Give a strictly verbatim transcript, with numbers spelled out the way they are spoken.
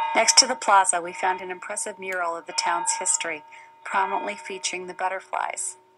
Next to the plaza, we found an impressive mural of the town's history, prominently featuring the butterflies.